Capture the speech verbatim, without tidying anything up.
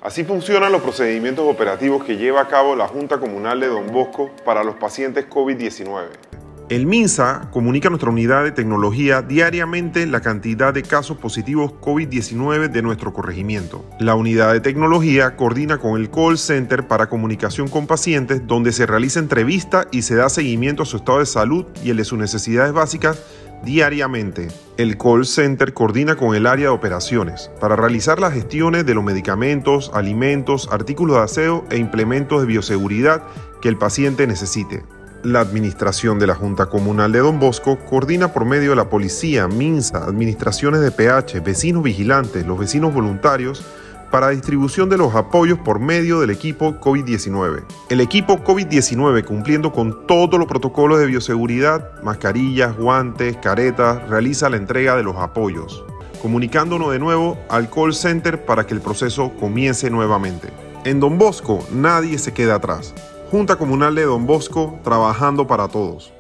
Así funcionan los procedimientos operativos que lleva a cabo la Junta Comunal de Don Bosco para los pacientes COVID diecinueve. El MINSA comunica a nuestra unidad de tecnología diariamente la cantidad de casos positivos COVID diecinueve de nuestro corregimiento. La unidad de tecnología coordina con el call center para comunicación con pacientes, donde se realiza entrevista y se da seguimiento a su estado de salud y el de sus necesidades básicas diariamente. El call center coordina con el área de operaciones para realizar las gestiones de los medicamentos, alimentos, artículos de aseo e implementos de bioseguridad que el paciente necesite. La administración de la Junta Comunal de Don Bosco coordina por medio de la policía, MINSA, administraciones de P H, vecinos vigilantes, los vecinos voluntarios, para distribución de los apoyos por medio del equipo COVID diecinueve. El equipo COVID diecinueve, cumpliendo con todos los protocolos de bioseguridad, mascarillas, guantes, caretas, realiza la entrega de los apoyos, comunicándonos de nuevo al call center para que el proceso comience nuevamente. En Don Bosco nadie se queda atrás. Junta Comunal de Don Bosco, trabajando para todos.